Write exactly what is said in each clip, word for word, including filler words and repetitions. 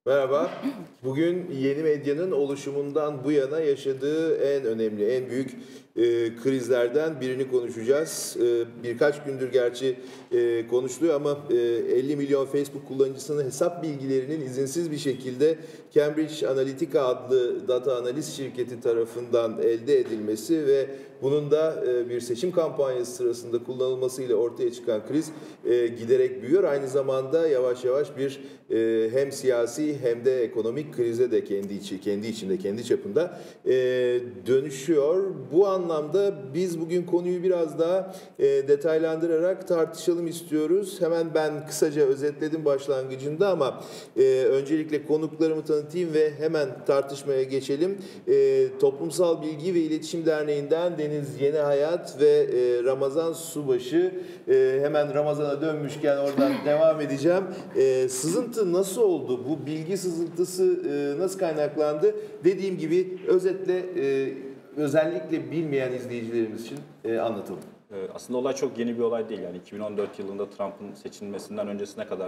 Merhaba. Bugün yeni medyanın oluşumundan bu yana yaşadığı en önemli, en büyük e, krizlerden birini konuşacağız. E, birkaç gündür gerçi e, konuşuluyor ama e, elli milyon Facebook kullanıcısının hesap bilgilerinin izinsiz bir şekilde Cambridge Analytica adlı data analiz şirketi tarafından elde edilmesi ve bunun da e, bir seçim kampanyası sırasında kullanılmasıyla ortaya çıkan kriz e, giderek büyüyor. Aynı zamanda yavaş yavaş bir e, hem siyasi hem de ekonomik krize de kendi içi, kendi içinde, kendi çapında e, dönüşüyor. Bu anlamda biz bugün konuyu biraz daha e, detaylandırarak tartışalım istiyoruz. Hemen ben kısaca özetledim başlangıcında ama e, öncelikle konuklarımı tanıtayım ve hemen tartışmaya geçelim. E, Toplumsal Bilgi ve İletişim Derneği'nden Deniz Yeni Hayat ve e, Ramazan Subaşı. E, hemen Ramazan'a dönmüşken oradan devam edeceğim. E, sızıntı nasıl oldu? Bu bilgi sızıntısı e, nasıl kaynaklandı? Dediğim gibi özetle e, özellikle bilmeyen izleyicilerimiz için e, anlatalım. Aslında olay çok yeni bir olay değil. Yani iki bin on dört yılında Trump'ın seçilmesinden öncesine kadar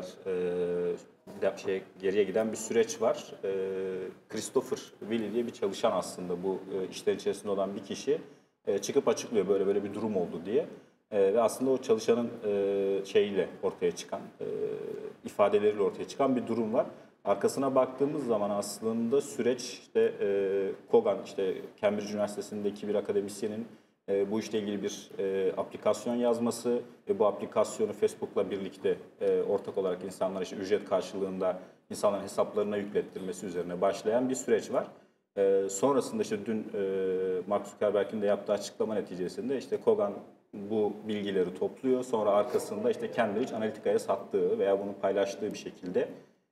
e, şey geriye giden bir süreç var. E, Christopher Wiley diye bir çalışan aslında bu e, işler içerisinde olan bir kişi e, çıkıp açıklıyor böyle böyle bir durum oldu diye. E, ve aslında o çalışanın e, şeyiyle ortaya çıkan, e, ifadeleriyle ortaya çıkan bir durum var. Arkasına baktığımız zaman aslında süreç işte e, Kogan, işte Cambridge Üniversitesi'ndeki bir akademisyenin E, bu işle ilgili bir e, aplikasyon yazması ve bu aplikasyonu Facebook'la birlikte e, ortak olarak insanlara işte ücret karşılığında insanların hesaplarına yüklettirmesi üzerine başlayan bir süreç var. E, sonrasında işte dün e, Mark Zuckerberg'in de yaptığı açıklama neticesinde işte Kogan bu bilgileri topluyor. Sonra arkasında işte Cambridge Analytica'ya sattığı veya bunu paylaştığı bir şekilde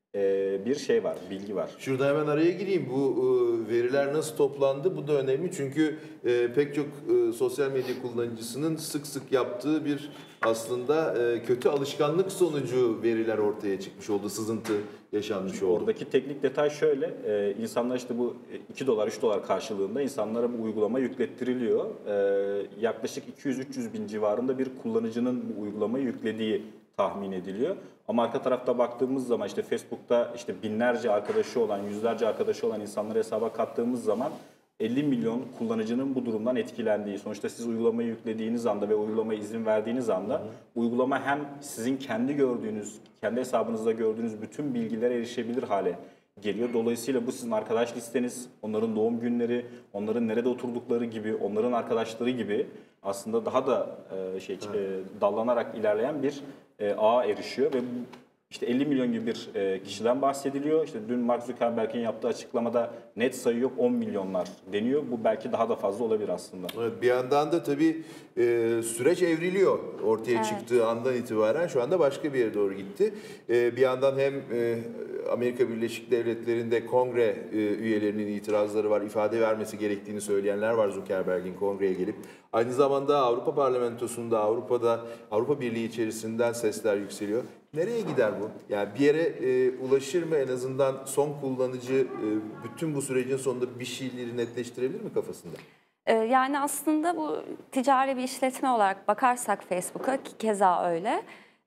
bir şey var, bilgi var. Şurada hemen araya gireyim. Bu veriler nasıl toplandı? Bu da önemli çünkü pek çok sosyal medya kullanıcısının sık sık yaptığı bir aslında kötü alışkanlık sonucu veriler ortaya çıkmış oldu. Sızıntı yaşanmış oldu. Oradaki teknik detay şöyle. İnsanlar işte bu iki dolar, üç dolar karşılığında insanlara bu uygulama yüklettiriliyor. Yaklaşık iki yüz üç yüz bin civarında bir kullanıcının bu uygulamayı yüklediği tahmin ediliyor. Ama arka tarafta baktığımız zaman işte Facebook'ta işte binlerce arkadaşı olan, yüzlerce arkadaşı olan insanları hesaba kattığımız zaman elli milyon kullanıcının bu durumdan etkilendiği. Sonuçta siz uygulamayı yüklediğiniz anda ve uygulamaya izin verdiğiniz anda hı hı. uygulama hem sizin kendi gördüğünüz, kendi hesabınızda gördüğünüz bütün bilgilere erişebilir hale geliyor. Dolayısıyla bu sizin arkadaş listeniz, onların doğum günleri, onların nerede oturdukları gibi, onların arkadaşları gibi aslında daha da şey evet. dallanarak ilerleyen bir ağa erişiyor ve işte elli milyon gibi bir kişiden bahsediliyor. İşte dün Mark Zuckerberg'in yaptığı açıklamada net sayı yok, on milyonlar deniyor. Bu belki daha da fazla olabilir aslında. Evet, bir yandan da tabii e, süreç evriliyor ortaya evet. çıktığı andan itibaren şu anda başka bir yere doğru gitti. E, bir yandan hem e, Amerika Birleşik Devletleri'nde kongre e, üyelerinin itirazları var, ifade vermesi gerektiğini söyleyenler var Zuckerberg'in kongreye gelip. Aynı zamanda Avrupa Parlamentosu'nda, Avrupa'da, Avrupa Birliği içerisinden sesler yükseliyor. Nereye gider bu? Yani bir yere e, ulaşır mı, en azından son kullanıcı e, bütün bu sürecin sonunda bir şeyleri netleştirebilir mi kafasında? Yani aslında bu ticari bir işletme olarak bakarsak Facebook'a, ki keza öyle,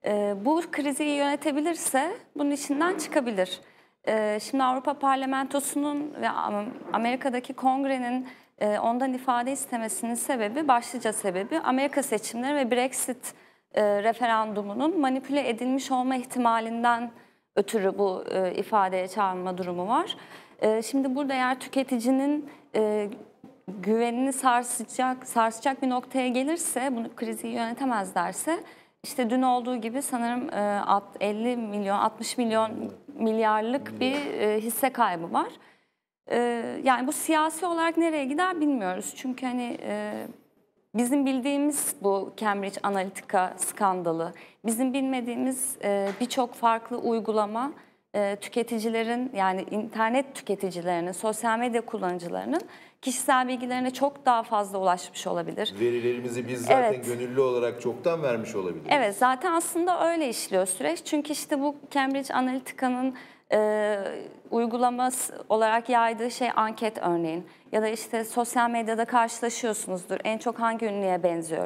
bu krizi yönetebilirse bunun içinden çıkabilir. Şimdi Avrupa Parlamentosu'nun ve Amerika'daki kongrenin ondan ifade istemesinin sebebi, başlıca sebebi Amerika seçimleri ve Brexit referandumunun manipüle edilmiş olma ihtimalinden ötürü bu ifadeye çağrılma durumu var. Şimdi burada eğer tüketicinin güvenini sarsacak, sarsacak bir noktaya gelirse, bunu krizi yönetemezlerse, işte dün olduğu gibi sanırım elli milyon, altmış milyon milyarlık bir hisse kaybı var. Yani bu siyasi olarak nereye gider bilmiyoruz. Çünkü hani bizim bildiğimiz bu Cambridge Analytica skandalı, bizim bilmediğimiz birçok farklı uygulama tüketicilerin, yani internet tüketicilerinin, sosyal medya kullanıcılarının kişisel bilgilerine çok daha fazla ulaşmış olabilir. Verilerimizi biz zaten evet. gönüllü olarak çoktan vermiş olabiliriz. Evet, zaten aslında öyle işliyor süreç. Çünkü işte bu Cambridge Analytica'nın e, uygulaması olarak yaydığı şey anket örneğin. Ya da işte sosyal medyada karşılaşıyorsunuzdur. En çok hangi ünlüye benziyorum?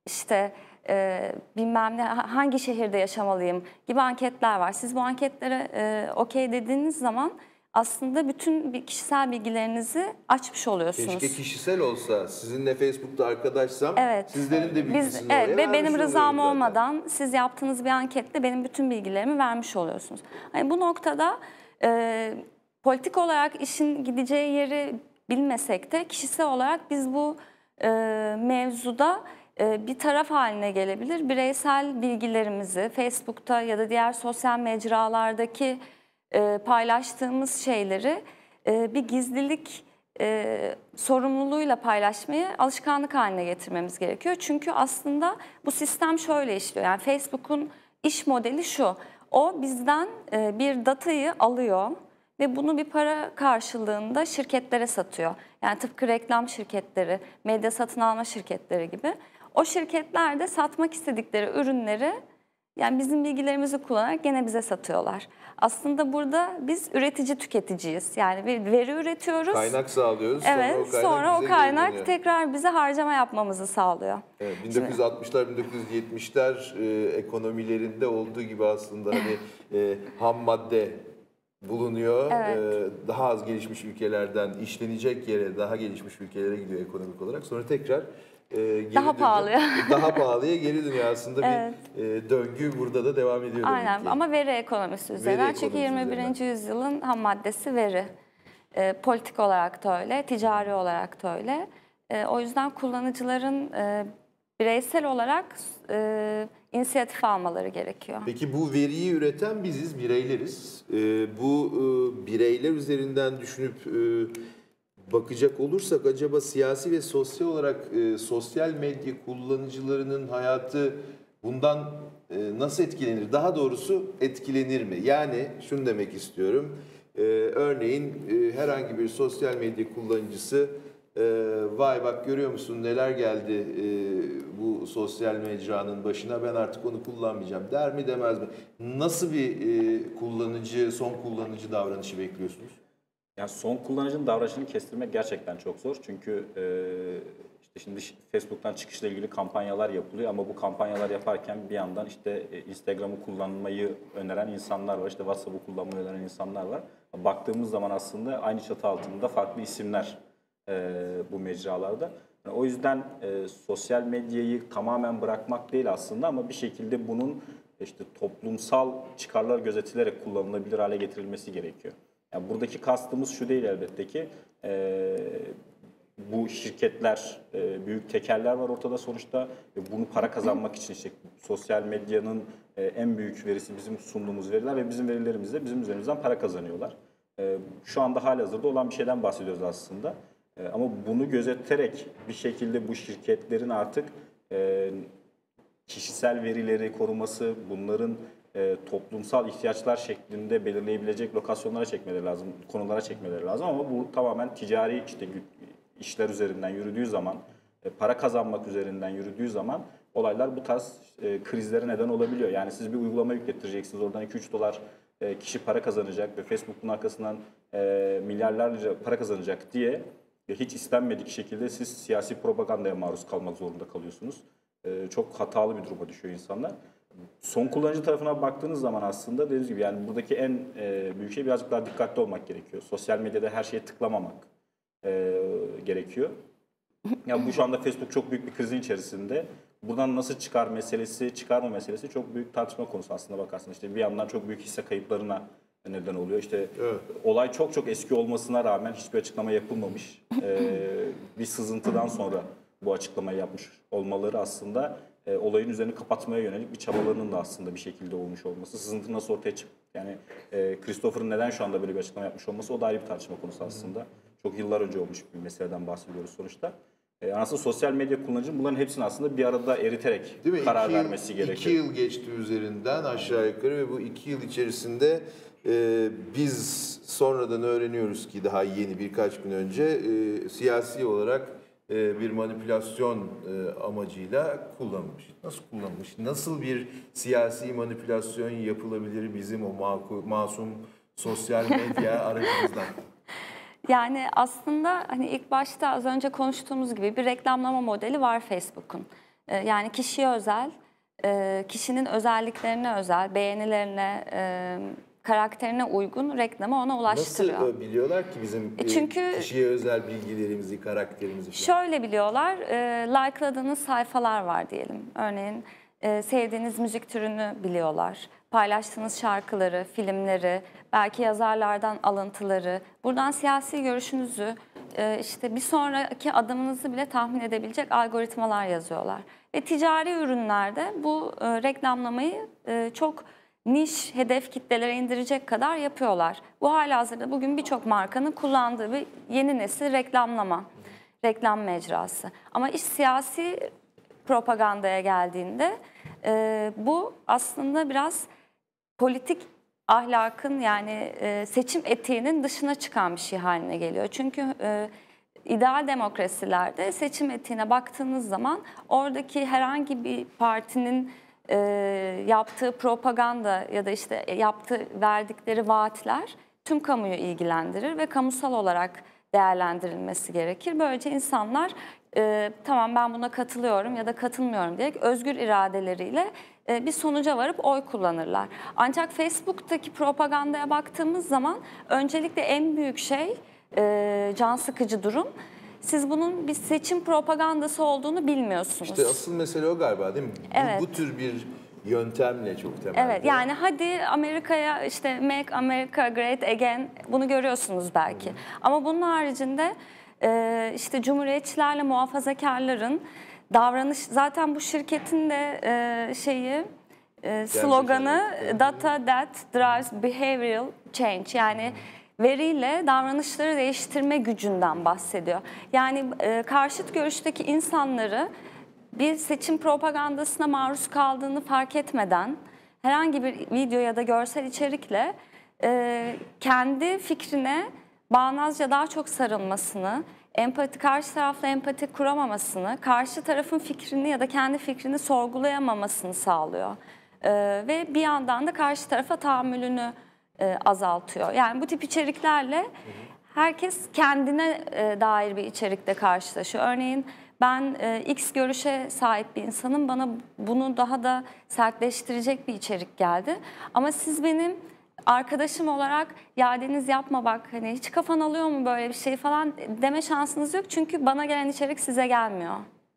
işte e, bilmem ne, hangi şehirde yaşamalıyım gibi anketler var. Siz bu anketlere e, okey dediğiniz zaman aslında bütün bir kişisel bilgilerinizi açmış oluyorsunuz. Keşke kişisel olsa. Sizinle Facebook'ta arkadaşsam Evet. sizlerin de bilgisini Biz, oraya evet, ve vermiş benim oluyorum rızam zaten. olmadan siz yaptığınız bir anketle benim bütün bilgilerimi vermiş oluyorsunuz. Yani bu noktada e, politik olarak işin gideceği yeri bilmesek de kişisel olarak biz bu e, mevzuda e, bir taraf haline gelebilir. Bireysel bilgilerimizi Facebook'ta ya da diğer sosyal mecralardaki e, paylaştığımız şeyleri e, bir gizlilik e, sorumluluğuyla paylaşmayı alışkanlık haline getirmemiz gerekiyor. Çünkü aslında bu sistem şöyle işliyor. Yani Facebook'un iş modeli şu. O bizden e, bir datayı alıyor ve bunu bir para karşılığında şirketlere satıyor. Yani tıpkı reklam şirketleri, medya satın alma şirketleri gibi. O şirketler de satmak istedikleri ürünleri yani bizim bilgilerimizi kullanarak gene bize satıyorlar. Aslında burada biz üretici tüketiciyiz. Yani bir veri üretiyoruz. Kaynak sağlıyoruz. Evet, sonra o kaynak, sonra o bize geri kaynak dönüyor. tekrar bize harcama yapmamızı sağlıyor. Evet, bin dokuz yüz altmışlar, bin dokuz yüz yetmişler e, ekonomilerinde olduğu gibi aslında hani e, ham madde bulunuyor. Evet. E, daha az gelişmiş ülkelerden işlenecek yere daha gelişmiş ülkelere gidiyor ekonomik olarak. Sonra tekrar e, geri Daha dönüyor. pahalıya. Daha pahalıya geri dönüyor aslında. Evet. Bir e, döngü burada da devam ediyor demek Aynen ki. ama veri ekonomisi üzerinden. Veri Çünkü ekonomisi yirmi birinci yüzyılın ham maddesi veri. E, politik olarak da öyle, ticari olarak da öyle. E, o yüzden kullanıcıların e, bireysel olarak e, inisiyatif almaları gerekiyor. Peki bu veriyi üreten biziz, bireyleriz. Ee, bu e, bireyler üzerinden düşünüp e, bakacak olursak acaba siyasi ve sosyal olarak e, sosyal medya kullanıcılarının hayatı bundan e, nasıl etkilenir? Daha doğrusu etkilenir mi? Yani şunu demek istiyorum. E, örneğin e, herhangi bir sosyal medya kullanıcısı Ee, vay bak görüyor musun neler geldi e, bu sosyal mecranın başına, ben artık onu kullanmayacağım der mi demez mi? Nasıl bir e, kullanıcı, son kullanıcı davranışı bekliyorsunuz? Yani son kullanıcının davranışını kestirmek gerçekten çok zor. Çünkü e, işte şimdi Facebook'tan çıkışla ilgili kampanyalar yapılıyor ama bu kampanyalar yaparken bir yandan işte Instagram'ı kullanmayı öneren insanlar var, işte WhatsApp'ı kullanmayı öneren insanlar var. Baktığımız zaman aslında aynı çatı altında farklı isimler e, bu mecralarda. Yani o yüzden e, sosyal medyayı tamamen bırakmak değil aslında ama bir şekilde bunun işte toplumsal çıkarlar gözetilerek kullanılabilir hale getirilmesi gerekiyor. Yani buradaki kastımız şu değil elbette ki, e, bu şirketler, e, büyük tekeller var ortada sonuçta ve bunu para kazanmak için işte sosyal medyanın e, en büyük verisi bizim sunduğumuz veriler ve bizim verilerimizle bizim üzerimizden para kazanıyorlar. E, şu anda halihazırda olan bir şeyden bahsediyoruz aslında. E, ama bunu gözeterek bir şekilde bu şirketlerin artık e, kişisel verileri koruması, bunların e, toplumsal ihtiyaçlar şeklinde belirleyebilecek lokasyonlara çekmeleri lazım, konulara çekmeleri lazım ama bu tamamen ticari işte işler üzerinden yürüdüğü zaman, e, para kazanmak üzerinden yürüdüğü zaman olaylar bu tarz e, krizlere neden olabiliyor. Yani siz bir uygulama yüklettireceksiniz, oradan iki üç dolar e, kişi para kazanacak ve Facebook'un arkasından e, milyarlarca para kazanacak diye e, hiç istenmedik şekilde siz siyasi propagandaya maruz kalmak zorunda kalıyorsunuz. E, çok hatalı bir duruma düşüyor insanlar. Son kullanıcı tarafına baktığınız zaman aslında dediğiniz gibi yani buradaki en e, büyük şey birazcık daha dikkatli olmak gerekiyor. Sosyal medyada her şeye tıklamamak e, gerekiyor. Ya bu şu anda Facebook çok büyük bir krizin içerisinde. Buradan nasıl çıkar meselesi, çıkarma meselesi çok büyük tartışma konusu aslında bakarsanız. İşte bir yandan çok büyük hisse kayıplarına neden oluyor. İşte evet. Olay çok çok eski olmasına rağmen hiçbir açıklama yapılmamış. E, bir sızıntıdan sonra bu açıklamayı yapmış olmaları aslında e, olayın üzerini kapatmaya yönelik bir çabalarının da aslında bir şekilde olmuş olması. Sızıntı nasıl ortaya çıktı? Yani e, Christopher'ın neden şu anda böyle bir açıklama yapmış olması o da ayrı bir tartışma konusu aslında. Hı. Çok yıllar önce olmuş bir meseleden bahsediyoruz sonuçta. E, aslında sosyal medya kullanıcının bunların hepsini aslında bir arada eriterek karar iki vermesi yıl, gerekiyor. İki yıl geçti üzerinden aşağı yukarı ve bu iki yıl içerisinde e, biz sonradan öğreniyoruz ki daha yeni birkaç gün önce e, siyasi olarak bir manipülasyon amacıyla kullanılmış. Nasıl kullanılmış? Nasıl bir siyasi manipülasyon yapılabilir bizim o masum sosyal medya aracımızdan? Yani aslında hani ilk başta az önce konuştuğumuz gibi bir reklamlama modeli var Facebook'un. E, yani kişiye özel, e, kişinin özelliklerine özel, beğenilerine, e, karakterine uygun reklamı ona ulaştırıyor. Nasıl biliyorlar ki bizim E çünkü kişiye özel bilgilerimizi, karakterimizi falan? Şöyle biliyorlar, e, like'ladığınız sayfalar var diyelim. Örneğin e, sevdiğiniz müzik türünü biliyorlar. Paylaştığınız şarkıları, filmleri, belki yazarlardan alıntıları. Buradan siyasi görüşünüzü, e, işte bir sonraki adımınızı bile tahmin edebilecek algoritmalar yazıyorlar. Ve ticari ürünlerde bu e, reklamlamayı e, çok niş hedef kitlelere indirecek kadar yapıyorlar. Bu halihazırda bugün birçok markanın kullandığı bir yeni nesil reklamlama, reklam mecrası. Ama iş siyasi propagandaya geldiğinde e, bu aslında biraz politik ahlakın, yani e, seçim etiğinin dışına çıkan bir şey haline geliyor. Çünkü e, ideal demokrasilerde seçim etiğine baktığınız zaman oradaki herhangi bir partinin e, yaptığı propaganda ya da işte yaptığı verdikleri vaatler tüm kamuyu ilgilendirir ve kamusal olarak değerlendirilmesi gerekir. Böylece insanlar e, tamam ben buna katılıyorum ya da katılmıyorum diyerek özgür iradeleriyle e, bir sonuca varıp oy kullanırlar. Ancak Facebook'taki propagandaya baktığımız zaman öncelikle en büyük şey, e, can sıkıcı durum, siz bunun bir seçim propagandası olduğunu bilmiyorsunuz. İşte asıl mesele o galiba, değil mi? Evet. Bu, bu tür bir yöntemle çok temelde. Evet, yani hadi Amerika'ya işte Make America Great Again, bunu görüyorsunuz belki. Hmm. Ama bunun haricinde e, işte cumhuriyetçilerle muhafazakarların davranış, zaten bu şirketin de e, şeyi e, sloganı Data That Drives Behavioral Change, yani veriyle davranışları değiştirme gücünden bahsediyor. Yani e, karşıt görüşteki insanları bir seçim propagandasına maruz kaldığını fark etmeden herhangi bir video ya da görsel içerikle e, kendi fikrine bağnazca daha çok sarılmasını, empati, karşı tarafla empati kuramamasını, karşı tarafın fikrini ya da kendi fikrini sorgulayamamasını sağlıyor. E, ve bir yandan da karşı tarafa tahammülünü e, azaltıyor. Yani bu tip içeriklerle herkes kendine e, dair bir içerikle karşılaşıyor. Örneğin ben e, X görüşe sahip bir insanım, bana bunu daha da sertleştirecek bir içerik geldi. Ama siz benim arkadaşım olarak ya Deniz yapma bak, hani hiç kafan alıyor mu böyle bir şey falan deme şansınız yok. Çünkü bana gelen içerik size gelmiyor.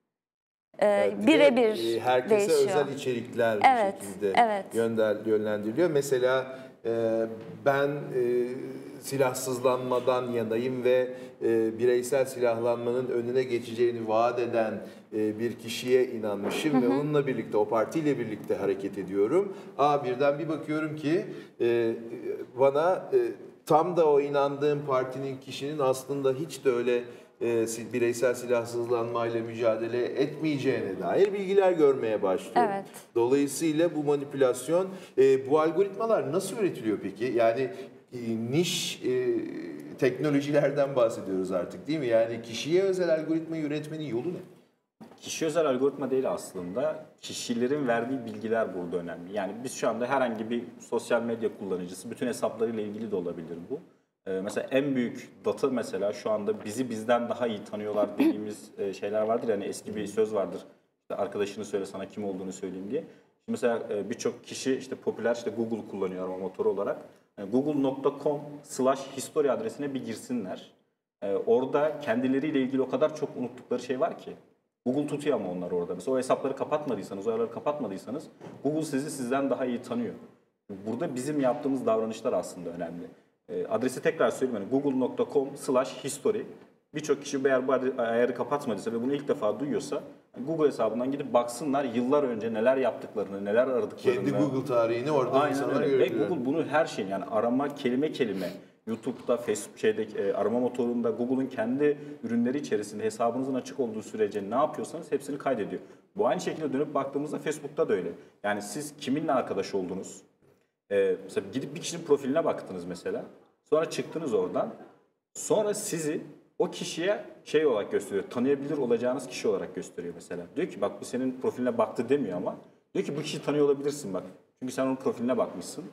Ee, Evet, birebir e, herkese değişiyor. özel içerikler Evet, bir şekilde evet. yöndel- yönlendiriliyor. Mesela e, ben e, silahsızlanmadan yanayım ve e, bireysel silahlanmanın önüne geçeceğini vaat eden e, bir kişiye inanmışım hı hı. ve onunla birlikte, o partiyle birlikte hareket ediyorum. Aa, birden bir bakıyorum ki e, bana e, tam da o inandığım partinin, kişinin aslında hiç de öyle e, bireysel silahsızlanmayla mücadele etmeyeceğine dair bilgiler görmeye başlıyorum. Evet. Dolayısıyla bu manipülasyon, e, bu algoritmalar nasıl üretiliyor peki? Yani e, niş e, teknolojilerden bahsediyoruz artık, değil mi? Yani kişiye özel algoritmayı üretmenin yolu ne? Kişi özel algoritma değil aslında. Kişilerin verdiği bilgiler burada önemli. Yani biz şu anda herhangi bir sosyal medya kullanıcısı, bütün hesaplarıyla ilgili de olabilir bu. Ee, mesela en büyük data, mesela şu anda bizi bizden daha iyi tanıyorlar dediğimiz e, şeyler vardır. Yani eski bir söz vardır. İşte arkadaşını söyle sana kim olduğunu söyleyeyim diye. Şimdi mesela e, birçok kişi işte popüler işte Google kullanıyor arama motoru olarak. Yani google nokta com slash history adresine bir girsinler. E, orada kendileriyle ilgili o kadar çok unuttukları şey var ki. Google tutuyor ama onlar orada. Mesela o hesapları kapatmadıysanız, o yerleri kapatmadıysanız Google sizi sizden daha iyi tanıyor. Burada bizim yaptığımız davranışlar aslında önemli. E, adresi tekrar söyleyeyim. Yani google nokta com slash history. Birçok kişi eğer bu ayarı kapatmadıysa ve bunu ilk defa duyuyorsa Google hesabından gidip baksınlar yıllar önce neler yaptıklarını, neler aradıklarını. Kendi Google tarihini orada Aynen insanlar öyle. görüyor. Ve Google bunu her şeyin, yani arama kelime kelime, YouTube'da, Facebook şeydeki e, arama motorunda, Google'un kendi ürünleri içerisinde hesabınızın açık olduğu sürece ne yapıyorsanız hepsini kaydediyor. Bu aynı şekilde dönüp baktığımızda Facebook'ta da öyle. Yani siz kiminle arkadaş oldunuz? Ee, mesela gidip bir kişinin profiline baktınız mesela. Sonra çıktınız oradan. Sonra sizi o kişiye şey olarak gösteriyor. Tanıyabilir olacağınız kişi olarak gösteriyor mesela. Diyor ki bak bu senin profiline baktı demiyor ama. Diyor ki bu kişiyi tanıyor olabilirsin bak. Çünkü sen onun profiline bakmışsın.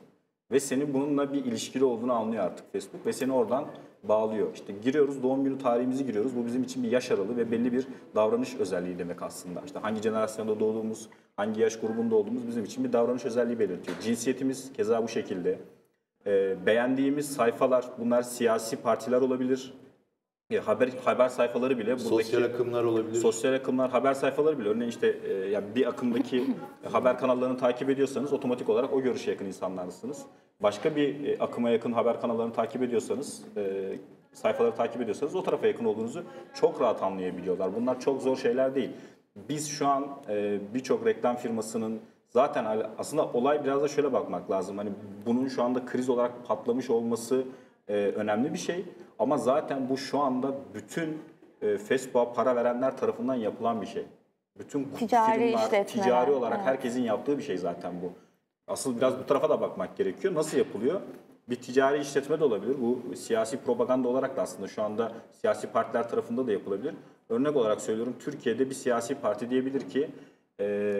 ve senin bununla bir ilişkili olduğunu anlıyor artık Facebook ve seni oradan bağlıyor. İşte giriyoruz, doğum günü tarihimizi giriyoruz. Bu bizim için bir yaş aralığı ve belli bir davranış özelliği demek aslında. İşte hangi jenerasyonda doğduğumuz, hangi yaş grubunda olduğumuz bizim için bir davranış özelliği belirtiyor. Cinsiyetimiz keza bu şekilde. Ee, beğendiğimiz sayfalar, bunlar siyasi partiler olabilir. E, haber haber sayfaları bile buradaki Sosyal akımlar olabilir. Sosyal akımlar, haber sayfaları bile. Örneğin işte e, yani bir akımdaki haber kanallarını takip ediyorsanız otomatik olarak o görüşe yakın insanlarsınız. Başka bir e, akıma yakın haber kanallarını takip ediyorsanız, e, sayfaları takip ediyorsanız o tarafa yakın olduğunuzu çok rahat anlayabiliyorlar. Bunlar çok zor şeyler değil. Biz şu an e, birçok reklam firmasının zaten aslında olay biraz da şöyle bakmak lazım. Hani bunun şu anda kriz olarak patlamış olması e, önemli bir şey. Ama zaten bu şu anda bütün e, Facebook'a para verenler tarafından yapılan bir şey. Bütün Ticari firmalar, işletmeler, ticari olarak evet. herkesin yaptığı bir şey zaten bu. Asıl biraz bu tarafa da bakmak gerekiyor. Nasıl yapılıyor? Bir ticari işletme de olabilir. Bu siyasi propaganda olarak da aslında şu anda siyasi partiler tarafında da yapılabilir. Örnek olarak söylüyorum, Türkiye'de bir siyasi parti diyebilir ki e,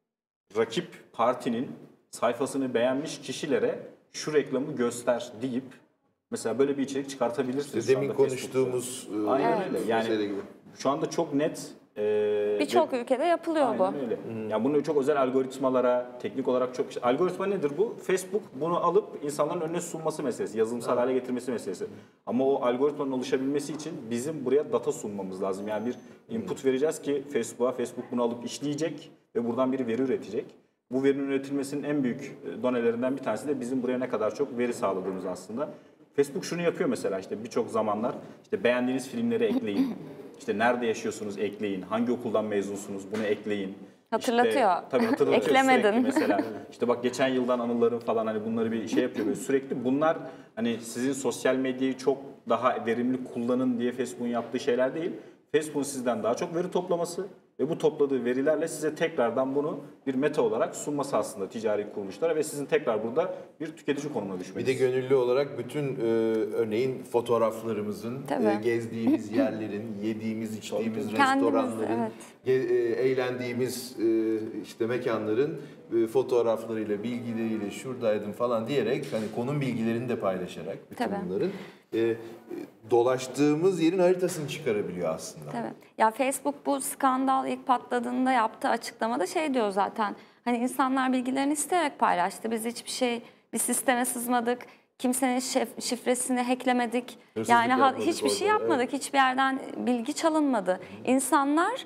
rakip partinin sayfasını beğenmiş kişilere şu reklamı göster deyip mesela böyle bir içerik çıkartabilirsiniz. İşte demin konuştuğumuz e, Aynen öyle. Yani mesele gibi. şu anda çok net e, Birçok ve- ülkede yapılıyor bu. Aynen öyle. Yani bunu çok özel algoritmalara, teknik olarak çok... işte algoritma nedir bu? Facebook bunu alıp insanların önüne sunması meselesi, yazılımsal hale getirmesi meselesi. Ama o algoritmanın oluşabilmesi için bizim buraya data sunmamız lazım. Yani bir input vereceğiz ki Facebook'a, Facebook bunu alıp işleyecek ve buradan bir veri üretecek. Bu verinin üretilmesinin en büyük donelerinden bir tanesi de bizim buraya ne kadar çok veri sağladığımız aslında. Facebook şunu yapıyor mesela, işte birçok zamanlar işte beğendiğiniz filmleri ekleyin. İşte nerede yaşıyorsunuz ekleyin. Hangi okuldan mezunsunuz bunu ekleyin. Hatırlatıyor. İşte, tabii hatırlatıyor Eklemedin. sürekli mesela. İşte bak geçen yıldan anıların falan, hani bunları bir şey yapıyor. Böyle sürekli bunlar hani sizin sosyal medyayı çok daha verimli kullanın diye Facebook'un yaptığı şeyler değil. Facebook'un sizden daha çok veri toplaması ve bu topladığı verilerle size tekrardan bunu bir meta olarak sunması aslında ticari kuruluşlara ve sizin tekrar burada bir tüketici konumuna düşmeniz. Bir de gönüllü olarak bütün e, örneğin fotoğraflarımızın, Tabii. e, gezdiğimiz yerlerin, yediğimiz, içtiğimiz Kendimiz, restoranların, evet. ge- e, eğlendiğimiz e, işte mekanların e, fotoğraflarıyla, bilgileriyle şuradaydım falan diyerek hani konum bilgilerini de paylaşarak bütün Tabii. bunların e, e, dolaştığımız yerin haritasını çıkarabiliyor aslında. Evet. Ya Facebook bu skandal ilk patladığında yaptığı açıklamada şey diyor zaten. Hani insanlar bilgilerini isteyerek paylaştı. Biz hiçbir şey, bir sisteme sızmadık. Kimsenin şif- şifresini hacklemedik. Hırsızlık Yani ha- yapmadık hiçbir şey orada, yapmadık. Hiçbir yerden bilgi çalınmadı. İnsanlar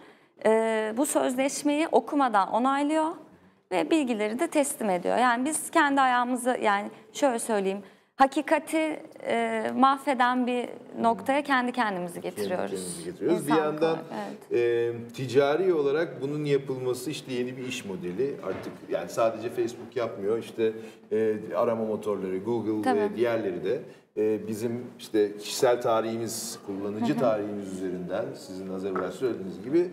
e, bu sözleşmeyi okumadan onaylıyor ve bilgileri de teslim ediyor. Yani biz kendi ayağımızı, yani şöyle söyleyeyim, hakikati e, mahveden bir noktaya kendi kendimizi getiriyoruz. Kendimizi getiriyoruz. Bir İnsanlık yandan olarak, evet. e, ticari olarak bunun yapılması işte yeni bir iş modeli. Artık yani sadece Facebook yapmıyor. İşte e, arama motorları, Google Tabii. ve diğerleri de e, bizim işte kişisel tarihimiz, kullanıcı tarihimiz üzerinden sizin az evvel söylediğiniz gibi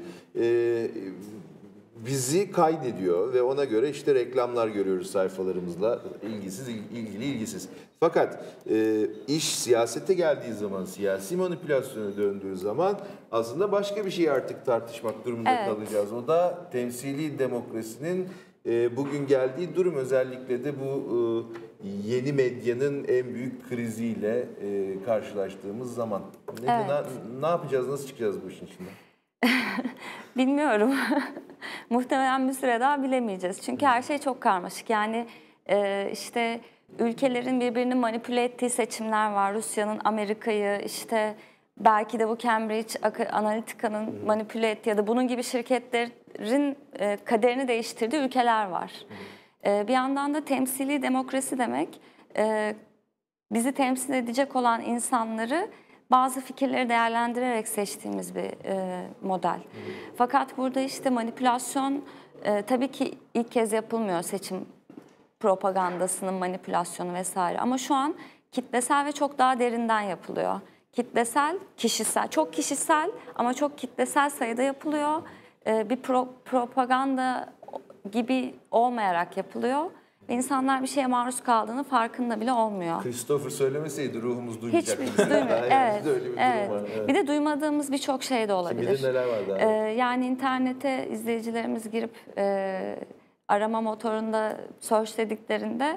e, bizi kaydediyor ve ona göre işte reklamlar görüyoruz sayfalarımızla, ilgisiz, ilgili, ilgisiz. Fakat e, iş siyasete geldiği zaman, siyasi manipülasyona döndüğü zaman aslında başka bir şey artık tartışmak durumunda Evet. kalacağız. O da temsili demokrasinin e, bugün geldiği durum, özellikle de bu e, yeni medyanın en büyük kriziyle e, karşılaştığımız zaman. Ne, Evet. ne, ne yapacağız, nasıl çıkacağız bu işin içinden? Bilmiyorum. Muhtemelen bir süre daha bilemeyeceğiz. Çünkü her şey çok karmaşık. Yani e, işte ülkelerin birbirini manipüle ettiği seçimler var. Rusya'nın Amerika'yı, işte belki de bu Cambridge Analytica'nın manipüle ettiği ya da bunun gibi şirketlerin e, kaderini değiştirdiği ülkeler var. E, bir yandan da temsili demokrasi demek, e, bizi temsil edecek olan insanları bazı fikirleri değerlendirerek seçtiğimiz bir e, model. Fakat burada işte manipülasyon e, tabii ki ilk kez yapılmıyor, seçim propagandasının manipülasyonu vesaire. Ama şu an kitlesel ve çok daha derinden yapılıyor. Kitlesel, kişisel, çok kişisel ama çok kitlesel sayıda yapılıyor. E, bir pro, propaganda gibi olmayarak yapılıyor. İnsanlar bir şeye maruz kaldığını farkında bile olmuyor. Christopher söylemeseydi ruhumuz duymayacak. Hiçbir duymuyor. Evet, öyle bir durum evet. var. Evet. Bir de duymadığımız birçok şey de olabilir. Kim bilir neler var daha. Ee, yani internete izleyicilerimiz girip e, arama motorunda searchlediklerinde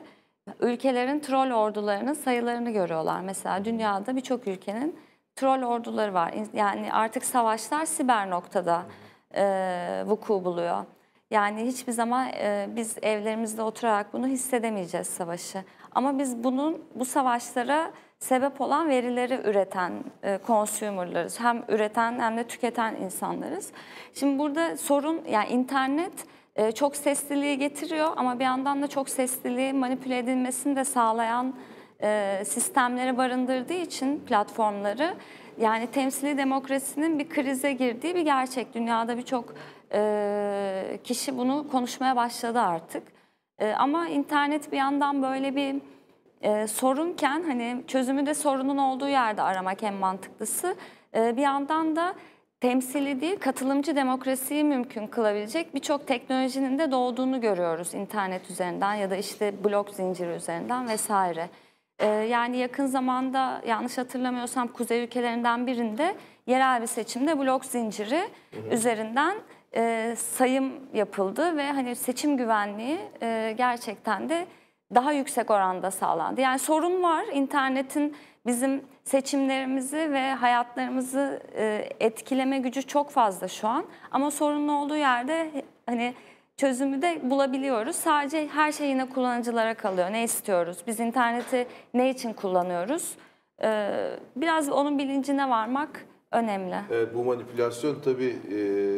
ülkelerin troll ordularının sayılarını görüyorlar. Mesela dünyada birçok ülkenin troll orduları var. Yani artık savaşlar siber noktada e, vuku buluyor. Yani hiçbir zaman e, biz evlerimizde oturarak bunu hissedemeyeceğiz, savaşı. Ama biz bunun bu savaşlara sebep olan verileri üreten e, consumer'larız. Hem üreten hem de tüketen insanlarız. Şimdi burada sorun, yani internet e, çok sesliliği getiriyor ama bir yandan da çok sesliliği manipüle edilmesini de sağlayan e, sistemleri barındırdığı için platformları, yani temsili demokrasinin bir krize girdiği bir gerçek. Dünyada birçok e, kişi bunu konuşmaya başladı artık. E, ama internet bir yandan böyle bir e, sorunken, hani çözümü de sorunun olduğu yerde aramak en mantıklısı. E, bir yandan da temsili değil, katılımcı demokrasiyi mümkün kılabilecek birçok teknolojinin de doğduğunu görüyoruz internet üzerinden ya da işte blok zinciri üzerinden vesaire. Ee, yani yakın zamanda, yanlış hatırlamıyorsam, kuzey ülkelerinden birinde yerel bir seçimde blok zinciri hı hı. üzerinden e, sayım yapıldı ve hani seçim güvenliği e, gerçekten de daha yüksek oranda sağlandı. Yani sorun var, internetin bizim seçimlerimizi ve hayatlarımızı e, etkileme gücü çok fazla şu an. Ama sorunun olduğu yerde hani çözümü de bulabiliyoruz. Sadece her şey yine kullanıcılara kalıyor. Ne istiyoruz? Biz interneti ne için kullanıyoruz? Ee, biraz onun bilincine varmak önemli. Evet, bu manipülasyon tabii e,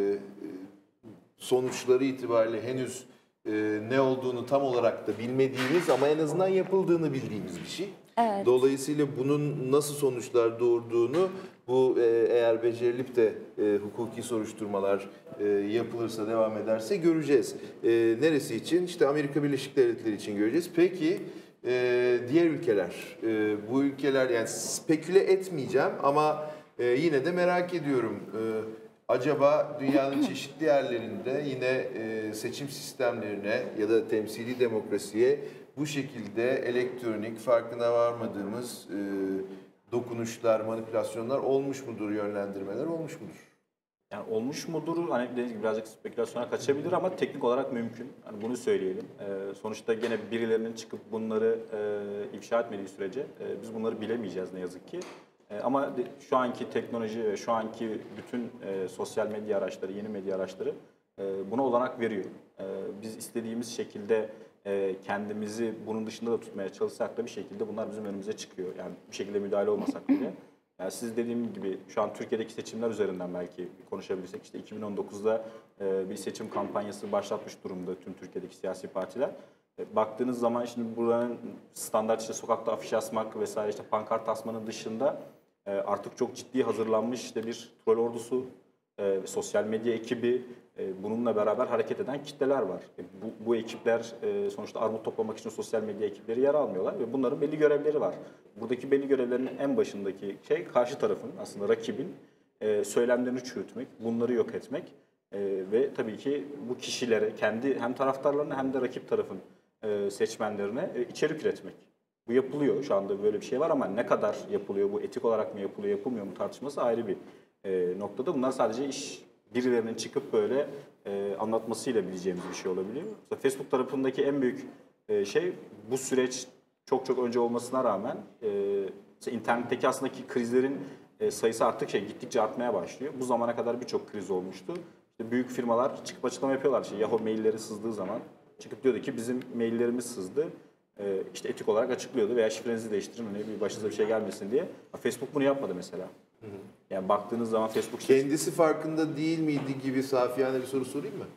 sonuçları itibariyle henüz e, ne olduğunu tam olarak da bilmediğimiz ama en azından yapıldığını bildiğimiz bir şey. Evet. Dolayısıyla bunun nasıl sonuçlar doğurduğunu, bu e, eğer becerilip de e, hukuki soruşturmalar e, yapılırsa, devam ederse göreceğiz. E, neresi için? İşte Amerika Birleşik Devletleri için göreceğiz. Peki e, diğer ülkeler, e, bu ülkeler, yani speküle etmeyeceğim ama e, yine de merak ediyorum. E, acaba dünyanın çeşitli yerlerinde yine e, seçim sistemlerine ya da temsili demokrasiye bu şekilde elektronik, farkına varmadığımız e, dokunuşlar, manipülasyonlar olmuş mudur, yönlendirmeler olmuş mudur? Yani olmuş mudur? Hani dediğiniz gibi birazcık spekülasyona kaçabilir ama teknik olarak mümkün. Hani bunu söyleyelim. Ee, sonuçta gene birilerinin çıkıp bunları e, ifşa etmediği sürece e, biz bunları bilemeyeceğiz ne yazık ki. E, ama de, şu anki teknoloji ve şu anki bütün e, sosyal medya araçları, yeni medya araçları e, buna olanak veriyor. E, biz istediğimiz şekilde e, kendimizi bunun dışında da tutmaya çalışsak da bir şekilde bunlar bizim önümüze çıkıyor. Yani bir şekilde müdahale olmasak bile. Yani siz dediğim gibi şu an Türkiye'deki seçimler üzerinden belki konuşabilirsek, işte iki bin on dokuzda e, bir seçim kampanyası başlatmış durumda tüm Türkiye'deki siyasi partiler. E, baktığınız zaman şimdi buranın standart işte sokakta afiş asmak vesaire, işte pankart asmanın dışında e, artık çok ciddi hazırlanmış işte bir troll ordusu, e, sosyal medya ekibi, e, bununla beraber hareket eden kitleler var. E, bu, bu ekipler e, sonuçta armut toplamak için sosyal medya ekipleri yer almıyorlar ve bunların belli görevleri var. Buradaki belli görevlerin en başındaki şey karşı tarafın, aslında rakibin e, söylemlerini çürütmek, bunları yok etmek e, ve tabii ki bu kişilere, kendi hem taraftarlarına hem de rakip tarafın e, seçmenlerine e, içerik üretmek. Bu yapılıyor, şu anda böyle bir şey var ama ne kadar yapılıyor, bu etik olarak mı yapılıyor, yapılmıyor mu tartışması ayrı bir e, noktada. Bunlar sadece iş birilerinin çıkıp böyle e, anlatmasıyla bileceğimiz bir şey olabiliyor. Mesela Facebook tarafındaki en büyük e, şey, bu süreç çok çok önce olmasına rağmen e, internetteki aslında ki krizlerin e, sayısı artık şey gittikçe artmaya başlıyor. Bu zamana kadar birçok kriz olmuştu. İşte büyük firmalar çıkıp açıklama yapıyorlar. İşte Yahoo mailleri sızdığı zaman çıkıp diyordu ki bizim maillerimiz sızdı. E, işte etik olarak açıklıyordu veya şifrenizi değiştirin, hani bir başınıza bir şey gelmesin diye. Facebook bunu yapmadı mesela. Hı hı. Yani baktığınız zaman Facebook... Kendisi farkında değil miydi gibi safiyane bir soru sorayım mı?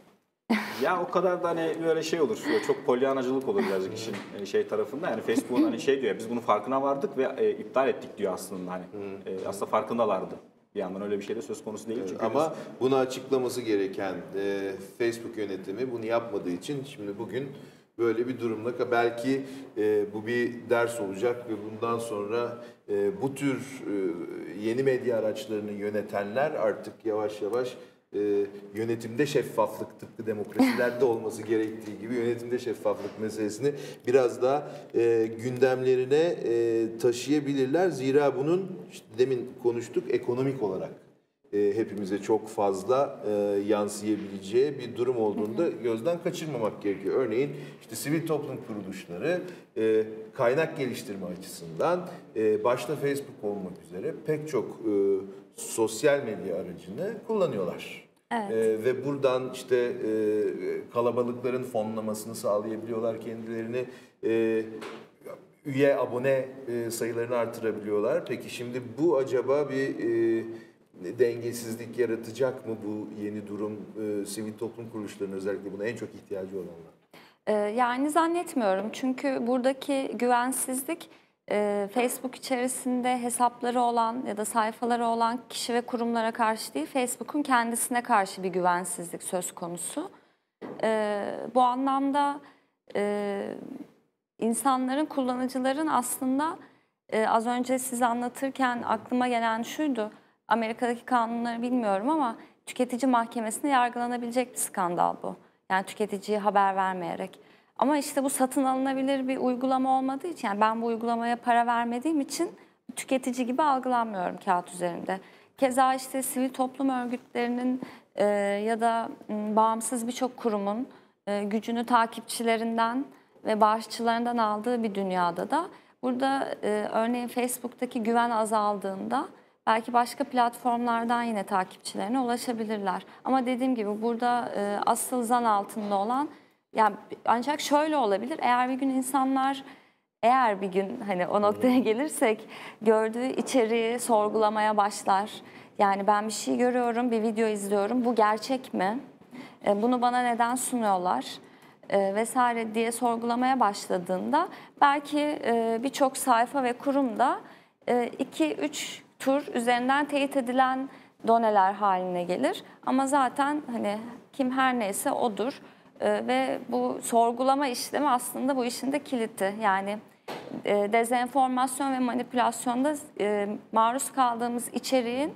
Ya o kadar da hani böyle şey olur, çok polyanacılık olur birazcık işin şey tarafında. Yani Facebook'un hani şey diyor ya, biz bunun farkına vardık ve e, iptal ettik diyor aslında hani. E, aslında farkındalardı. Bir yandan öyle bir şey de söz konusu değil. Çünkü ama biz... bunu açıklaması gereken e, Facebook yönetimi bunu yapmadığı için şimdi bugün böyle bir durumda, belki e, bu bir ders olacak ve bundan sonra e, bu tür e, yeni medya araçlarını yönetenler artık yavaş yavaş e, yönetimde şeffaflık, tıpkı demokrasilerde olması gerektiği gibi yönetimde şeffaflık meselesini biraz daha e, gündemlerine e, taşıyabilirler. Zira bunun işte demin konuştuk, ekonomik olarak e, hepimize çok fazla e, yansıyabileceği bir durum olduğunu da gözden kaçırmamak gerekiyor. Örneğin işte sivil toplum kuruluşları e, kaynak geliştirme açısından e, başta Facebook olmak üzere pek çok e, sosyal medya aracını kullanıyorlar. Evet. E, ve buradan işte e, kalabalıkların fonlamasını sağlayabiliyorlar kendilerini. E, üye abone e, sayılarını artırabiliyorlar. Peki şimdi bu acaba bir e, dengesizlik yaratacak mı bu yeni durum e, sivil toplum kuruluşlarının özellikle buna en çok ihtiyacı olanlar? Ee, Yani zannetmiyorum çünkü buradaki güvensizlik e, Facebook içerisinde hesapları olan ya da sayfaları olan kişi ve kurumlara karşı değil, Facebook'un kendisine karşı bir güvensizlik söz konusu. Ee, bu anlamda e, insanların, kullanıcıların aslında e, az önce size anlatırken aklıma gelen şuydu. Amerika'daki kanunları bilmiyorum ama tüketici mahkemesinde yargılanabilecek bir skandal bu. Yani tüketiciye haber vermeyerek. Ama işte bu satın alınabilir bir uygulama olmadığı için, yani ben bu uygulamaya para vermediğim için tüketici gibi algılanmıyorum kağıt üzerinde. Keza işte sivil toplum örgütlerinin e, ya da m, bağımsız birçok kurumun e, gücünü takipçilerinden ve bağışçılarından aldığı bir dünyada da burada e, örneğin Facebook'taki güven azaldığında belki başka platformlardan yine takipçilerine ulaşabilirler. Ama dediğim gibi burada e, asıl zan altında olan, yani ancak şöyle olabilir: eğer bir gün insanlar, eğer bir gün hani o noktaya gelirsek, gördüğü içeriği sorgulamaya başlar. Yani ben bir şey görüyorum, bir video izliyorum, bu gerçek mi? E, bunu bana neden sunuyorlar? E, vesaire diye sorgulamaya başladığında belki e, birçok sayfa ve kurum da iki üç tur üzerinden teyit edilen doneler haline gelir. Ama zaten hani kim her neyse odur. E, ve bu sorgulama işlemi aslında bu işin de kilidi. Yani e, dezenformasyon ve manipülasyonda e, maruz kaldığımız içeriğin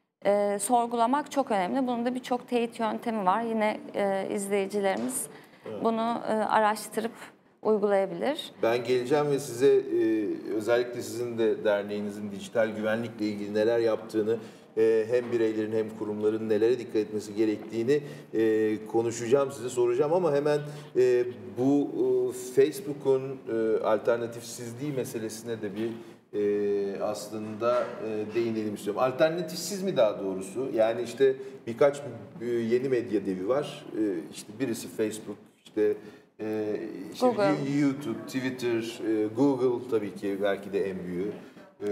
e, sorgulamak çok önemli. Bunun da birçok teyit yöntemi var. Yine e, izleyicilerimiz evet. bunu e, araştırıp uygulayabilir. Ben geleceğim ve size e, özellikle sizin de derneğinizin dijital güvenlikle ilgili neler yaptığını, e, hem bireylerin hem kurumların nelere dikkat etmesi gerektiğini e, konuşacağım, size soracağım ama hemen e, bu e, Facebook'un e, alternatifsizliği meselesine de bir e, aslında e, değinelim istiyorum. Alternatifsiz mi daha doğrusu? Yani işte birkaç e, yeni medya devi var. E, işte birisi Facebook, işte Ee, işte Google. YouTube, Twitter, Google tabii ki belki de en büyüğü. Ee,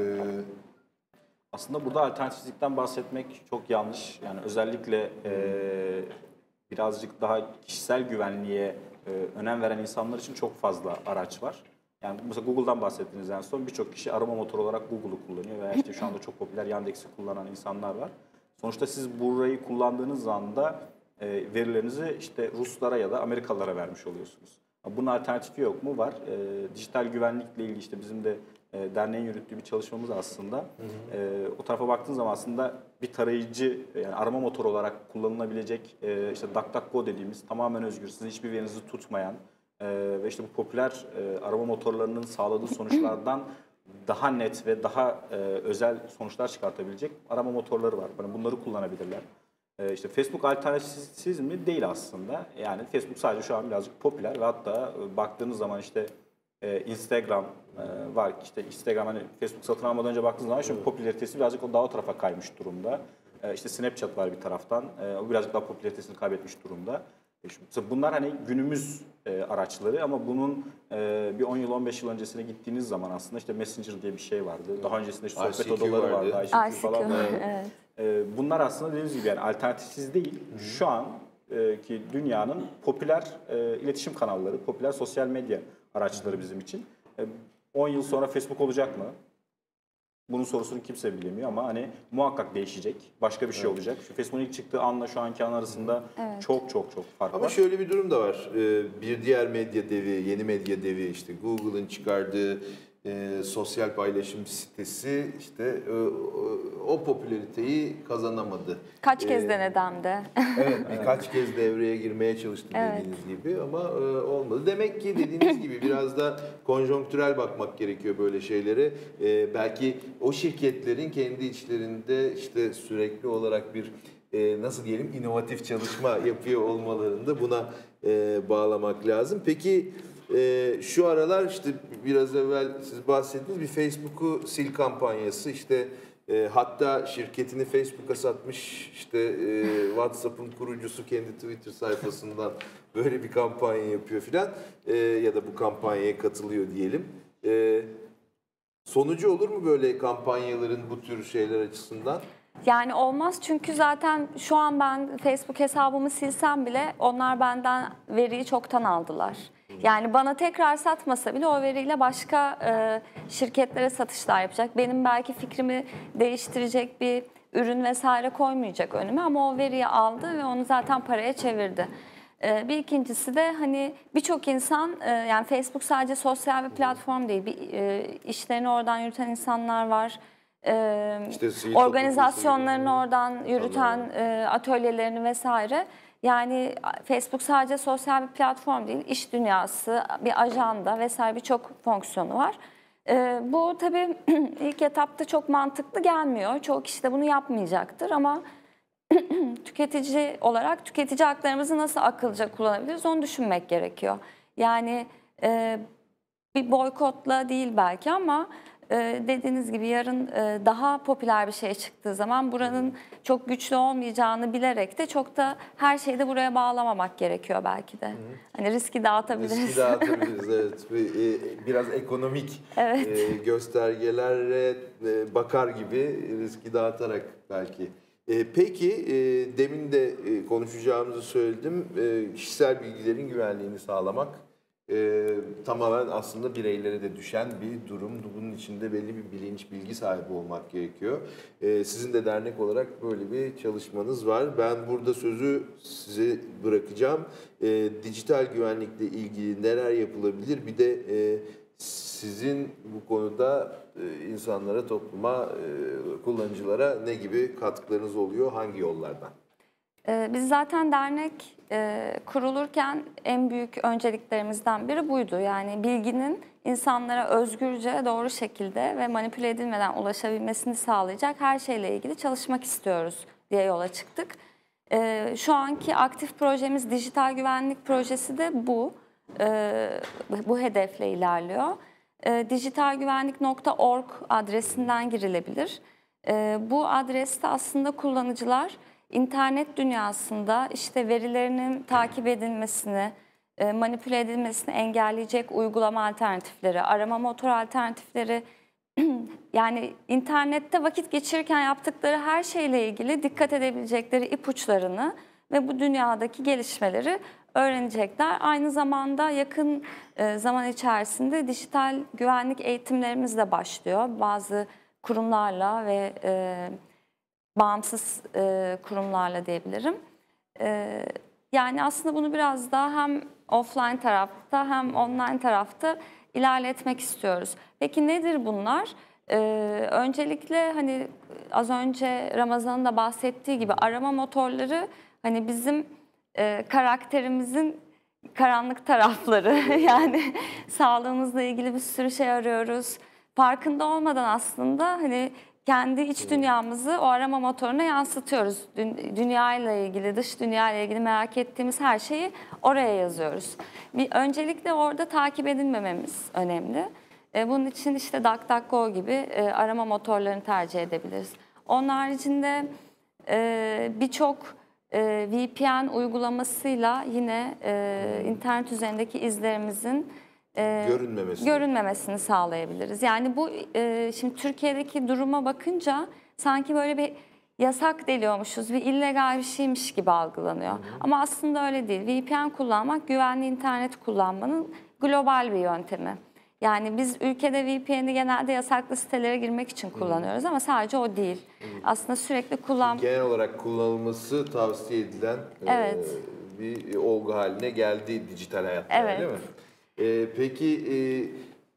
Aslında burada alternatiflikten bahsetmek çok yanlış. Yani özellikle e, birazcık daha kişisel güvenliğe e, önem veren insanlar için çok fazla araç var. Yani mesela Google'dan bahsettiğiniz en son birçok kişi arama motoru olarak Google'u kullanıyor veya işte şu anda çok popüler Yandex'i kullanan insanlar var. Sonuçta siz burayı kullandığınız anda e, verilerinizi işte Ruslara ya da Amerikalılara vermiş oluyorsunuz. Bunun alternatifi yok mu? Var. E, dijital güvenlikle ilgili işte bizim de e, derneğin yürüttüğü bir çalışmamız aslında. Hı hı. E, o tarafa baktığınız zaman aslında bir tarayıcı, yani arama motoru olarak kullanılabilecek e, işte DuckDuckGo dediğimiz tamamen özgür, sizin hiçbir verinizi tutmayan e, ve işte bu popüler e, arama motorlarının sağladığı sonuçlardan daha net ve daha e, özel sonuçlar çıkartabilecek arama motorları var. Yani bunları kullanabilirler. E, işte Facebook alternatifsiz mi? Değil aslında. Yani Facebook sadece şu an birazcık popüler ve hatta e, baktığınız zaman işte e, Instagram e, var. İşte Instagram, hani Facebook satın almadan önce baktığınız zaman şimdi popülaritesi birazcık o daha o tarafa kaymış durumda. E, işte Snapchat var bir taraftan. E, o birazcık daha popülaritesini kaybetmiş durumda. Bunlar hani günümüz e, araçları ama bunun e, bir on yıl on beş yıl öncesine gittiğiniz zaman aslında işte Messenger diye bir şey vardı. Daha öncesinde işte sohbet I C Q odaları vardı. vardı. I C Q falan vardı. Evet. E, bunlar aslında dediğiniz gibi yani alternatifsiz değil. Şu an e, ki dünyanın popüler e, iletişim kanalları, popüler sosyal medya araçları bizim için. E, on yıl sonra Facebook olacak mı? Bunun sorusunu kimse bilemiyor ama hani muhakkak değişecek. Başka bir şey evet. olacak. Şu Facebook'un ilk çıktığı anla şu anki an arasında evet. çok çok çok fark ama var. Ama şöyle bir durum da var. Bir diğer medya devi, yeni medya devi işte Google'ın çıkardığı e, sosyal paylaşım sitesi işte e, o, o popülariteyi kazanamadı. Kaç kez E, denedim de. Evet, birkaç kez devreye girmeye çalıştı Evet. dediğiniz gibi ama e, olmadı. Demek ki dediğiniz gibi biraz da konjonktürel bakmak gerekiyor böyle şeylere. E, belki o şirketlerin kendi içlerinde işte sürekli olarak bir e, nasıl diyelim inovatif çalışma yapıyor olmalarını da buna e, bağlamak lazım. Peki e, şu aralar işte biraz evvel siz bahsettiniz bir Facebook'u sil kampanyası işte. E, hatta şirketini Facebook'a satmış işte e, WhatsApp'ın kurucusu kendi Twitter sayfasından böyle bir kampanya yapıyor filan e, ya da bu kampanyaya katılıyor diyelim. E, sonucu olur mu böyle kampanyaların bu tür şeyler açısından? Yani olmaz çünkü zaten şu an ben Facebook hesabımı silsem bile onlar benden veriyi çoktan aldılar. Yani bana tekrar satmasa bile o veriyle başka e, şirketlere satışlar yapacak. Benim belki fikrimi değiştirecek bir ürün vesaire koymayacak önüme ama o veriyi aldı ve onu zaten paraya çevirdi. E, bir ikincisi de hani birçok insan e, yani Facebook sadece sosyal bir platform değil. Bir, e, işlerini oradan yürüten insanlar var. Ee, İşte sivil organizasyonlarını toplum oradan yürüten e, atölyelerini vesaire. Yani Facebook sadece sosyal bir platform değil, iş dünyası, bir ajanda vesaire birçok fonksiyonu var. Ee, bu tabii ilk etapta çok mantıklı gelmiyor. Çoğu kişi de bunu yapmayacaktır ama tüketici olarak tüketici haklarımızı nasıl akıllıca kullanabiliriz onu düşünmek gerekiyor. Yani e, bir boykotla değil belki ama e, dediğiniz gibi yarın e, daha popüler bir şey çıktığı zaman buranın çok güçlü olmayacağını bilerek de çok da her şeyi de buraya bağlamamak gerekiyor belki de. Hani riski dağıtabiliriz. Riski dağıtabiliriz evet. Ve, e, biraz ekonomik Evet. e, göstergelere e, bakar gibi riski dağıtarak belki. E, peki e, demin de e, konuşacağımızı söyledim. E, kişisel bilgilerin güvenliğini sağlamak e, tamamen aslında bireylere de düşen bir durum. Bunun içinde belli bir bilinç, bilgi sahibi olmak gerekiyor. E, sizin de dernek olarak böyle bir çalışmanız var. Ben burada sözü size bırakacağım. E, dijital güvenlikle ilgili neler yapılabilir? Bir de e, sizin bu konuda e, insanlara, topluma, e, kullanıcılara ne gibi katkılarınız oluyor? Hangi yollardan? Ee, Biz zaten dernek e, kurulurken en büyük önceliklerimizden biri buydu. Yani bilginin insanlara özgürce, doğru şekilde ve manipüle edilmeden ulaşabilmesini sağlayacak her şeyle ilgili çalışmak istiyoruz diye yola çıktık. Ee, Şu anki aktif projemiz dijital güvenlik projesi de bu. Ee, Bu hedefle ilerliyor. Ee, dijitalgüvenlik nokta org adresinden girilebilir. Ee, Bu adreste aslında kullanıcılar İnternet dünyasında işte verilerinin takip edilmesini, e, manipüle edilmesini engelleyecek uygulama alternatifleri, arama motor alternatifleri, yani internette vakit geçirirken yaptıkları her şeyle ilgili dikkat edebilecekleri ipuçlarını ve bu dünyadaki gelişmeleri öğrenecekler. Aynı zamanda yakın e, zaman içerisinde dijital güvenlik eğitimlerimiz de başlıyor. Bazı kurumlarla ve e, bağımsız e, kurumlarla diyebilirim. E, yani aslında bunu biraz daha hem offline tarafta hem online tarafta ilerletmek istiyoruz. Peki nedir bunlar? E, öncelikle hani az önce Ramazan'ın da bahsettiği gibi arama motorları hani bizim e, karakterimizin karanlık tarafları. Yani sağlığımızla ilgili bir sürü şey arıyoruz. Farkında olmadan aslında hani kendi iç dünyamızı o arama motoruna yansıtıyoruz. Dünya ile ilgili, dış dünya ile ilgili merak ettiğimiz her şeyi oraya yazıyoruz. Bir, öncelikle orada takip edilmememiz önemli. E, bunun için işte DuckDuckGo gibi e, arama motorlarını tercih edebiliriz. Onun haricinde e, birçok e, V P N uygulamasıyla yine e, internet üzerindeki izlerimizin e, Görünmemesini. görünmemesini sağlayabiliriz. Yani bu e, şimdi Türkiye'deki duruma bakınca sanki böyle bir yasak deliyormuşuz, bir illegal bir şeymiş gibi algılanıyor. Hı hı. Ama aslında öyle değil. V P N kullanmak güvenli internet kullanmanın global bir yöntemi. Yani biz ülkede V P N'i genelde yasaklı sitelere girmek için kullanıyoruz ama sadece o değil. Aslında sürekli kullan... Genel olarak kullanılması tavsiye edilen Evet. e, bir olgu haline geldi dijital hayatta, Evet. değil mi? E, peki e,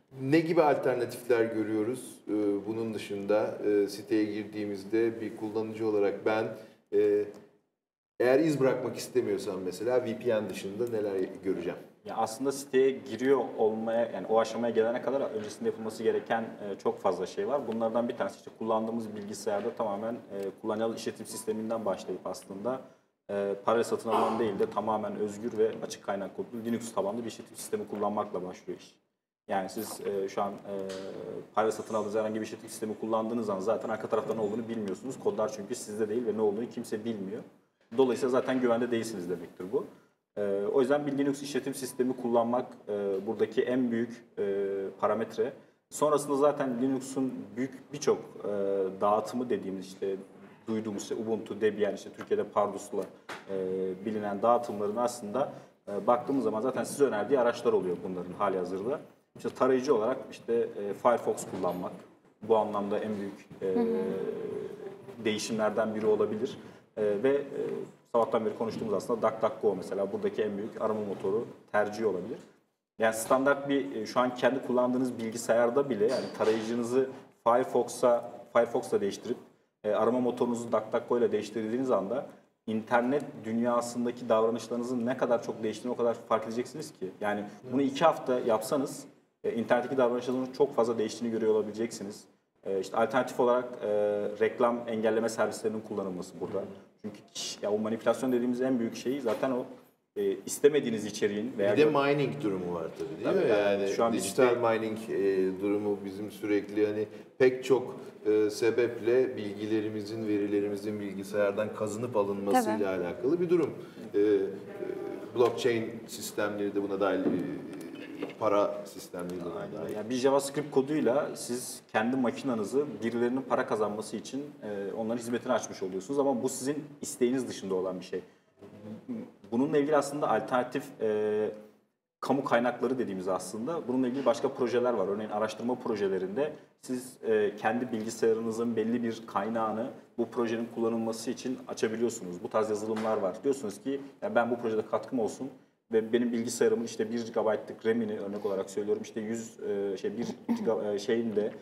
Ne gibi alternatifler görüyoruz? Ee, Bunun dışında e, siteye girdiğimizde bir kullanıcı olarak ben e, eğer iz bırakmak istemiyorsam mesela V P N dışında neler göreceğim? Ya aslında siteye giriyor olmaya, yani o aşamaya gelene kadar öncesinde yapılması gereken e, çok fazla şey var. Bunlardan bir tanesi işte kullandığımız bilgisayarda tamamen e, kullanıcı işletim sisteminden başlayıp aslında e, parayla satın alınan değil de tamamen özgür ve açık kaynak kodlu Linux tabanlı bir işletim sistemi kullanmakla başlıyor iş. Yani siz e, şu an e, parayla satın aldığınız herhangi bir işletim sistemi kullandığınız an zaten arka tarafta ne olduğunu bilmiyorsunuz. Kodlar çünkü sizde değil ve ne olduğunu kimse bilmiyor. Dolayısıyla zaten güvende değilsiniz demektir bu. Ee, o yüzden bir Linux işletim sistemi kullanmak e, buradaki en büyük e, parametre. Sonrasında zaten Linux'un büyük birçok e, dağıtımı dediğimiz işte duyduğumuz işte Ubuntu, Debian, işte Türkiye'de Pardus'la e, bilinen dağıtımların aslında e, baktığımız zaman zaten size önerdiği araçlar oluyor bunların hali hazırda. İşte tarayıcı olarak işte e, Firefox kullanmak bu anlamda en büyük e, değişimlerden biri olabilir. E, ve e, sabahtan beri konuştuğumuz aslında DuckDuckGo mesela buradaki en büyük arama motoru tercih olabilir. Yani standart bir şu an kendi kullandığınız bilgisayarda bile yani tarayıcınızı Firefox'a Firefox'la değiştirip e, arama motorunuzu DuckDuckGo ile değiştirdiğiniz anda internet dünyasındaki davranışlarınızın ne kadar çok değiştiğini o kadar fark edeceksiniz ki. Yani bunu iki hafta yapsanız e, internetteki davranışlarınızın çok fazla değiştiğini görüyor olabileceksiniz. E, işte alternatif olarak e, reklam engelleme servislerinin kullanılması burada. Çünkü ya o manipülasyon dediğimiz en büyük şey zaten o e, istemediğiniz içeriğin veya bir de mining durumu var tabii değil tabii mi? Yani Yani şu an dijital bizde... mining e, durumu bizim sürekli hani pek çok e, sebeple bilgilerimizin, verilerimizin bilgisayardan kazınıp alınmasıyla Tabii. alakalı bir durum. E, e, blockchain sistemleri de buna dahil, e, para sistemleri de buna dahil. Yani bir JavaScript koduyla siz kendi makinanızı birilerinin para kazanması için e, onların hizmetini açmış oluyorsunuz ama bu sizin isteğiniz dışında olan bir şey. Bununla ilgili aslında alternatif e, kamu kaynakları dediğimiz aslında bununla ilgili başka projeler var. Örneğin araştırma projelerinde siz e, kendi bilgisayarınızın belli bir kaynağını bu projenin kullanılması için açabiliyorsunuz. Bu tarz yazılımlar var. Diyorsunuz ki ya ben bu projede katkım olsun ve benim bilgisayarımın işte bir gigabaytlık RAM'ini örnek olarak söylüyorum işte yüz e, şey bir giga, e, şeyin de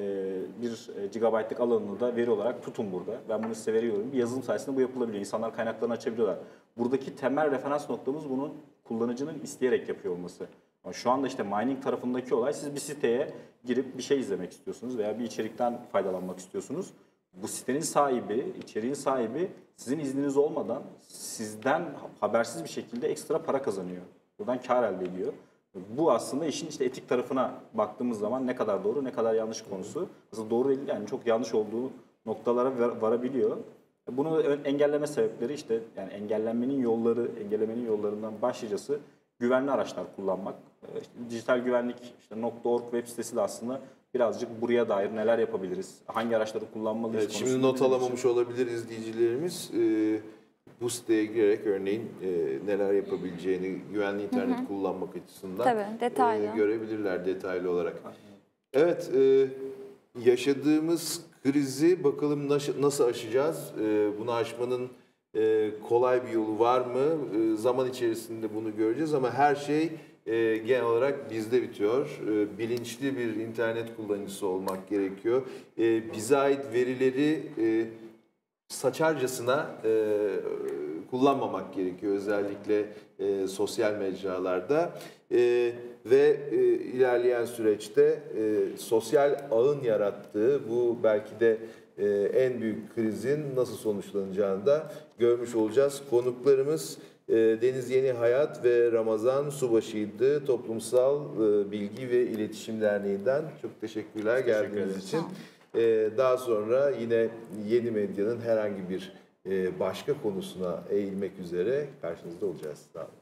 bir gigabaytlık alanını da veri olarak tutun burada. Ben bunu size veriyorum. Bir yazılım sayesinde bu yapılabiliyor. İnsanlar kaynaklarını açabiliyorlar. Buradaki temel referans noktamız bunun kullanıcının isteyerek yapıyor olması. Ama şu anda işte mining tarafındaki olay siz bir siteye girip bir şey izlemek istiyorsunuz veya bir içerikten faydalanmak istiyorsunuz. Bu sitenin sahibi, içeriğin sahibi sizin izniniz olmadan sizden habersiz bir şekilde ekstra para kazanıyor. Buradan kar elde ediyor. Bu aslında işin işte etik tarafına baktığımız zaman ne kadar doğru, ne kadar yanlış konusu. Aslında doğru değil yani çok yanlış olduğu noktalara varabiliyor. Bunu engelleme sebepleri işte yani engellenmenin yolları, engellemenin yollarından başlıcası güvenli araçlar kullanmak. İşte dijital güvenlik işte .org web sitesi de aslında birazcık buraya dair neler yapabiliriz, hangi araçları kullanmalıyız Evet, şimdi not alamamış olabilir izleyicilerimiz. Ee, bu siteye girerek örneğin e, neler yapabileceğini güvenli internet hı hı. kullanmak açısından Tabii, detaylı. E, görebilirler detaylı olarak. Evet, e, yaşadığımız krizi bakalım nasıl, nasıl aşacağız? E, bunu aşmanın e, kolay bir yolu var mı? E, zaman içerisinde bunu göreceğiz ama her şey e, genel olarak bizde bitiyor. E, bilinçli bir internet kullanıcısı olmak gerekiyor. E, bize ait verileri e, saçarcasına e, kullanmamak gerekiyor özellikle e, sosyal mecralarda e, ve e, ilerleyen süreçte e, sosyal ağın yarattığı bu belki de e, en büyük krizin nasıl sonuçlanacağını da görmüş olacağız. Konuklarımız e, Deniz Yeni Hayat ve Ramazan Subaşı'ydı. Toplumsal e, Bilgi ve İletişim Derneği'nden çok teşekkürler geldiğiniz için. Daha sonra yine Yeni Medya'nın herhangi bir başka konusuna eğilmek üzere karşınızda olacağız. Sağ olun.